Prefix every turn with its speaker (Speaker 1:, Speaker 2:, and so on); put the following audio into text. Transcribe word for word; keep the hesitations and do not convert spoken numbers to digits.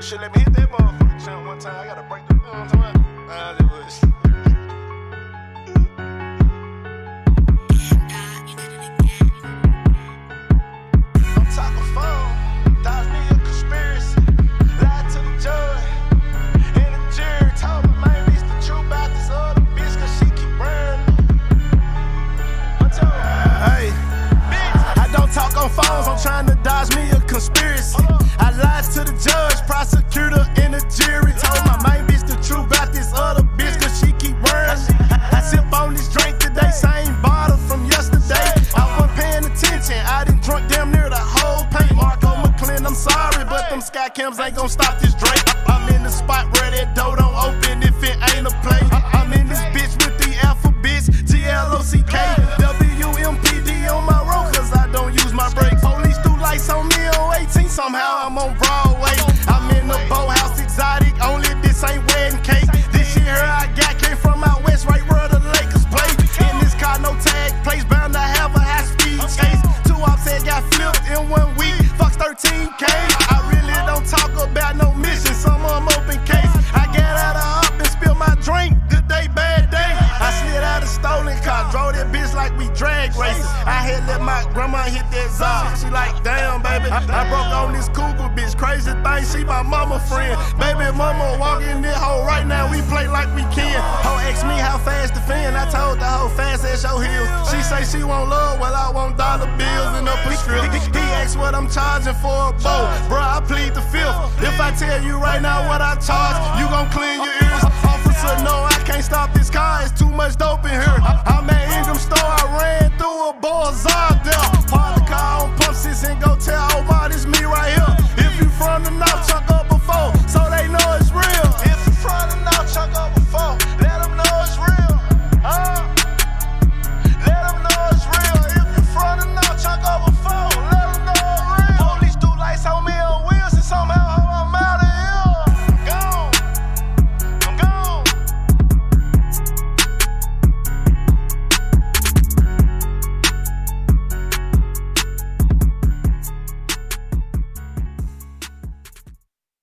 Speaker 1: shit, let me hit that motherfucker jump one time. I gotta break the film to it. Nah, that was. I'm talking phone. Dodge me a conspiracy. Lied to the judge. And the jury told me, man, it's the truth about this other bitch, cause she keep burning. Huncho. Hey, bitch. I don't talk on phones. I'm trying to dodge me a conspiracy. I lied to the judge, prosecutor, and the jury. Told my main bitch the truth about this other bitch, cause she keep worrying. I, I sip on this drink today, same bottle from yesterday. I wasn't paying attention, I done drunk damn near the whole paint. Marco McLean, I'm sorry, but them sky cams ain't gon' stop this drink. I'm in the spot where that door don't open if it ain't a play. I'm in this bitch with the alphabets, G L O C K. W M P D on my road, cause I don't use my brakes. Police do lights on me on eighteen, somehow I'm on Broadway. I'm in the boathouse exotic, only this ain't wedding cake. This shit here I got came from out west, right where the Lakers play. In this car, no tag place, bound to have a high speed chase. Two offset got flipped in one week, fucks thirteen K. I really don't talk about no mission, some of them open case. I got out of up and spilled my drink, good day, bad day. I slid out a stolen car, drove that bitch like we drag racers. I had let my grandma hit that zone. She like, damn, baby. I, I broke on this cougar bitch. Crazy thing, she my mama friend. Baby mama walking this hoe right now. We play like we can. Hoe asked me how fast to fin. I told the hoe fast as your heels. She say she want love, well I want dollar bills and a prescription. He asked what I'm charging for a bow. Bruh, I plead the fifth. If I tell you right now what I charge, you gon' clean your ears. Officer, no, I can't stop.